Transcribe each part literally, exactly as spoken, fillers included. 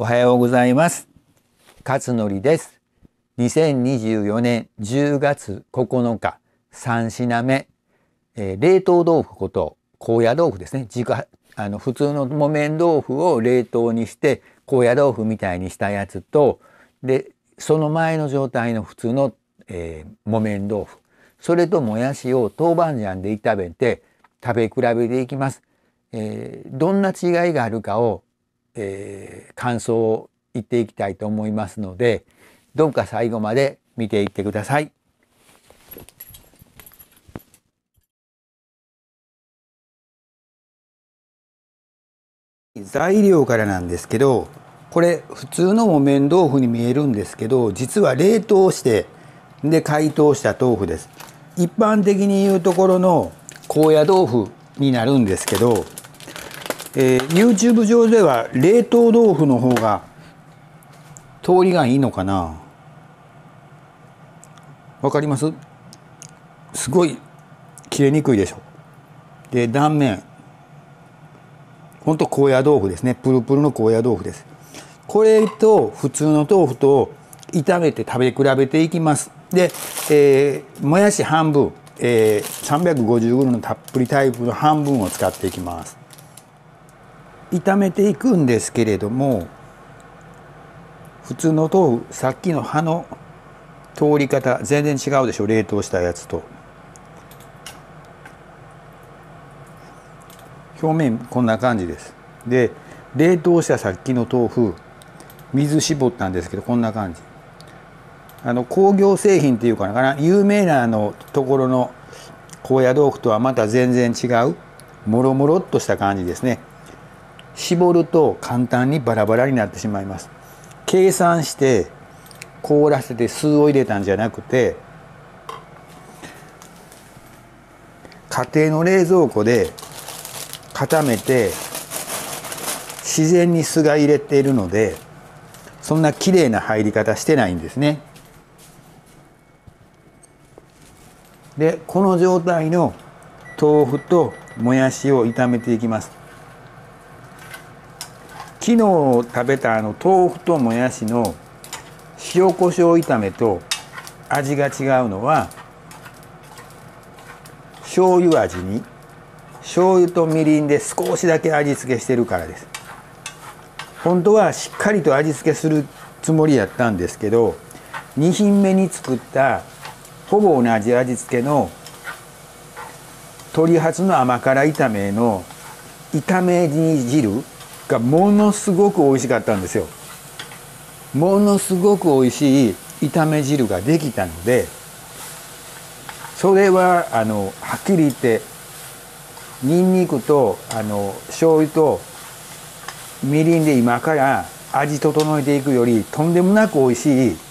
おはようございます。勝則です。にせんにじゅうよねんじゅうがつここのか、さんしなめ、えー、冷凍豆腐こと高野豆腐ですね。自家あの普通の木綿豆腐を冷凍にして高野豆腐みたいにしたやつと、でその前の状態の普通の、えー、木綿豆腐、それともやしを豆板醤で炒めて食べ比べていきます。えー、どんな違いがあるかを、えー、感想を言っていきたいと思いますので、どうか最後まで見ていってください。材料からなんですけど、これ普通の木綿豆腐に見えるんですけど、実は冷凍してで解凍した豆腐です。一般的に言うところの高野豆腐になるんですけど、えー、YouTube 上では冷凍豆腐の方が通りがいいのかな。わかります？すごい切れにくいでしょ。で断面ほんと高野豆腐ですね。プルプルの高野豆腐です。これと普通の豆腐と炒めて食べ比べていきます。で、えー、もやし半分、えー、さんびゃくごじゅうグラムのたっぷりタイプの半分を使っていきます。炒めていくんですけれども、普通の豆腐、さっきの葉の通り方全然違うでしょ。冷凍したやつと。表面こんな感じです。で冷凍したさっきの豆腐、水絞ったんですけどこんな感じ。あの工業製品っていうかな、有名なあのところの高野豆腐とはまた全然違うもろもろっとした感じですね。絞ると簡単にバラバラになってしまいます。計算して凍らせて酢を入れたんじゃなくて、家庭の冷蔵庫で固めて自然に酢が入れているので、そんな綺麗な入り方してないんですね。でこの状態の豆腐ともやしを炒めていきます。昨日食べたあの豆腐ともやしの塩コショウ炒めと味が違うのは、醤油味に醤油とみりんで少しだけ味付けしてるからです。本当はしっかりと味付けするつもりやったんですけど、に品目に作ったほぼ同じ味付けの鶏ハツの甘辛炒めの炒め煮汁がものすごく美味しかったんですよ。ものすごく美味しい炒め汁ができたので、それはあのはっきり言ってニンニクとあの醤油とみりんで今から味整えていくよりとんでもなく美味しい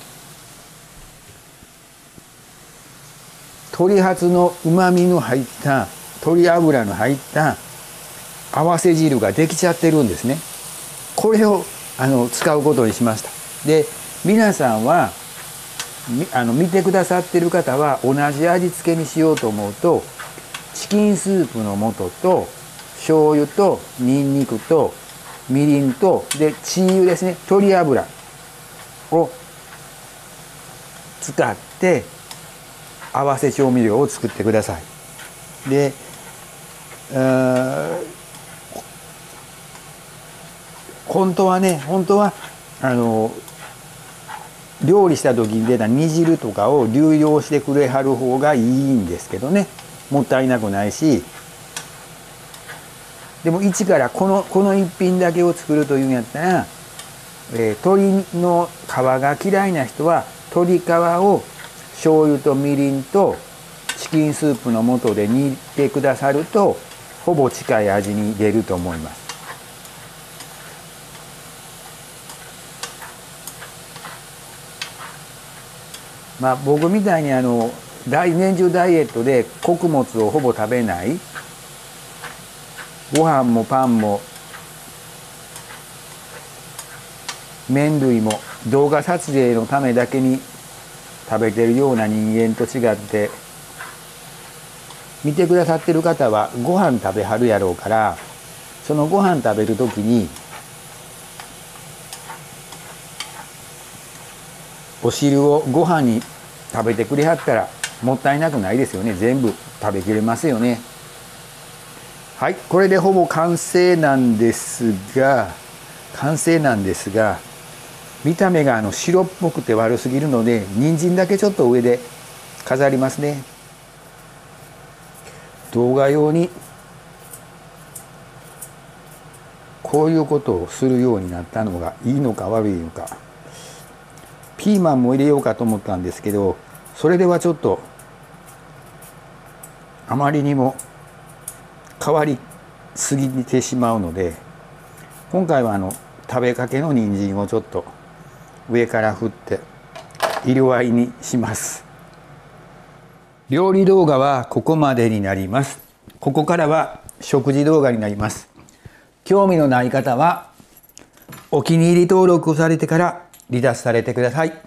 鶏ハツのうまみの入った鶏油の入った合わせ汁ができちゃってるんですね。これをあの使うことにしました。で皆さんはあの見てくださってる方は同じ味付けにしようと思うと、チキンスープの素と醤油とニンニクとみりんとで鶏油ですね、鶏油を使って合わせ調味料を作ってください。で本当はね本当はあの料理した時に出た煮汁とかを流用してくれはる方がいいんですけどね、もったいなくないし。でも一からこのこの一品だけを作るというんやったら、えー、鶏の皮が嫌いな人は鶏皮を醤油とみりんとチキンスープの素で煮てくださるとほぼ近い味に出ると思います。まあ僕みたいにあの年中ダイエットで穀物をほぼ食べない、ご飯もパンも麺類も動画撮影のためだけに食べてるような人間と違って、見てくださってる方はご飯食べはるやろうから、そのご飯食べる時にお汁をご飯に食べてくれはったらもったいなくないですよね。全部食べきれますよね。はい、これでほぼ完成なんですが完成なんですが見た目があの白っぽくて悪すぎるので人参だけちょっと上で飾りますね。動画用にこういうことをするようになったのがいいのか悪いのか。ピーマンも入れようかと思ったんですけどそれではちょっとあまりにも変わりすぎてしまうので今回はあの食べかけの人参をちょっと上から振って色合いにします。料理動画はここまでになります。ここからは食事動画になります。興味のない方はお気に入り登録をされてから離脱されてください。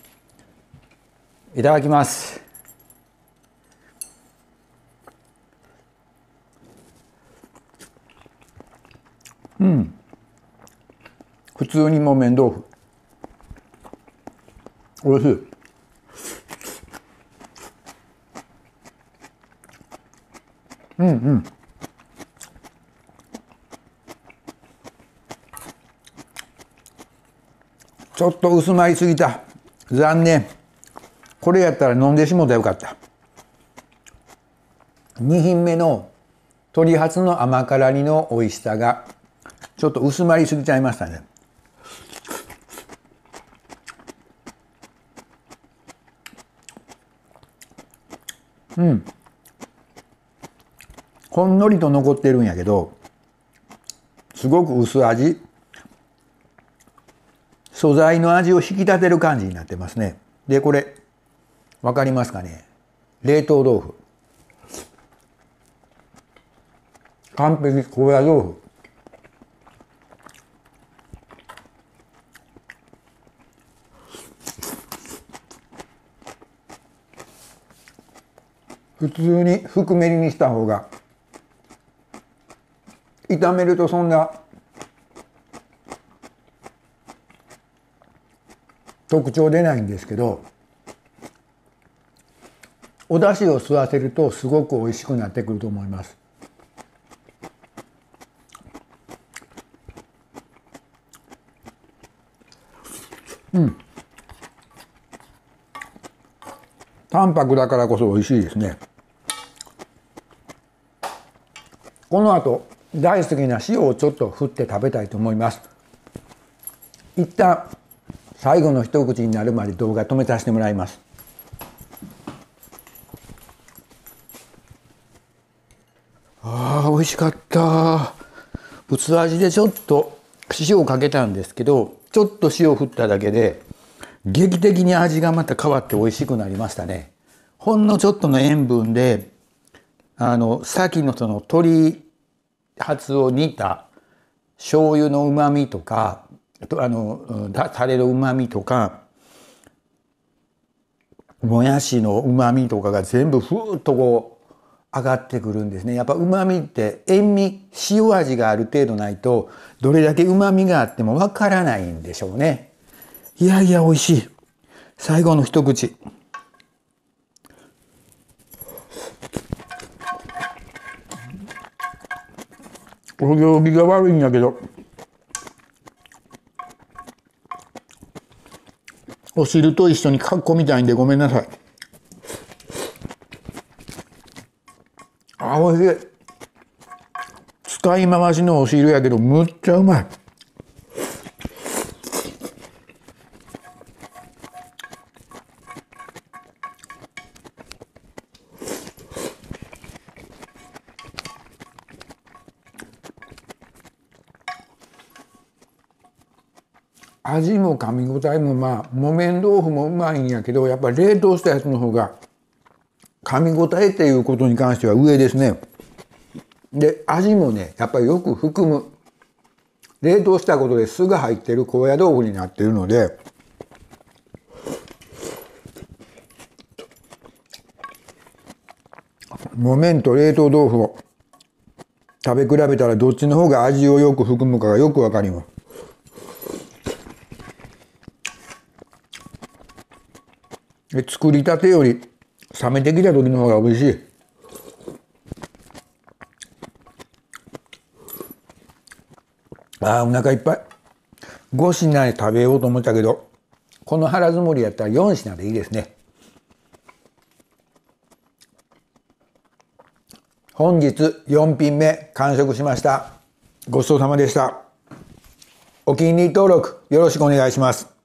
いただきます。うん。普通に木綿豆腐。おいしい。うんうん。ちょっと薄まりすぎた。残念。これやったら飲んでしもたらよかった。に品目の鶏ハツの甘辛煮の美味しさがちょっと薄まりすぎちゃいましたね。うん。ほんのりと残ってるんやけどすごく薄味。素材の味を引き立てる感じになってますね。でこれわかりますかね。冷凍豆腐。完璧高野豆腐。普通に含めりにした方が炒めるとそんな特徴出ないんですけどお出汁を吸わせるとすごく美味しくなってくると思います。うん。淡白だからこそ美味しいですね。この後大好きな塩をちょっと振って食べたいと思います。一旦最後の一口になるまで動画止めさせてもらいます。あー美味しかった。薄味でちょっと塩をかけたんですけどちょっと塩を振っただけで劇的に味がまた変わって美味しくなりましたね。ほんのちょっとの塩分であの先のその鶏ハツを煮た醤油のうまみとかあのタレのうまみとかもやしのうまみとかが全部ふーっとこう上がってくるんですね。やっぱうまみって塩味塩味がある程度ないとどれだけうまみがあってもわからないんでしょうね。いやいや美味しい。最後の一口。お行儀が悪いんやけどお汁と一緒にかっこみたいんでごめんなさい。あ、おいしい。使い回しのお汁やけどむっちゃうまい。味も噛み応えもまあ木綿豆腐もうまいんやけどやっぱり冷凍したやつの方が噛み応えっていうことに関しては上ですね。で味もねやっぱりよく含む。冷凍したことで酢が入ってる高野豆腐になってるので木綿と冷凍豆腐を食べ比べたらどっちの方が味をよく含むかがよくわかります。 で作りたてより冷めてきた時の方が美味しい。あーお腹いっぱい。ご品食べようと思ったけど、この腹積もりやったらよん品でいいですね。本日よん品目完食しました。ごちそうさまでした。お気に入り登録よろしくお願いします。